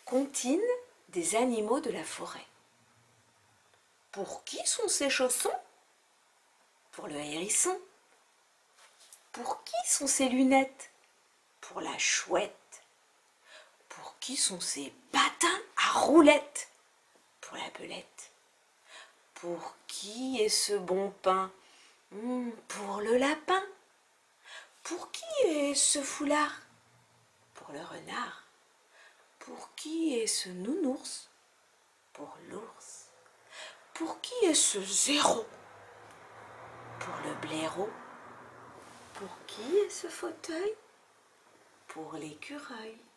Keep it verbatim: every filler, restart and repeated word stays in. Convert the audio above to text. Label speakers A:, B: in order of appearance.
A: comptine des animaux de la forêt. Pour qui sont ces chaussons? Pour le hérisson. Pour qui sont ces lunettes? Pour la chouette. Pour qui sont ces patins à roulettes? Pour la belette. Pour qui est ce bon pain? Mmh, pour le lapin. Pour qui est ce foulard? Pour le renard. Pour qui est ce nounours? Pour l'ours. Pour qui est ce zéro? Pour le blaireau. Pour qui est ce fauteuil? Pour l'écureuil.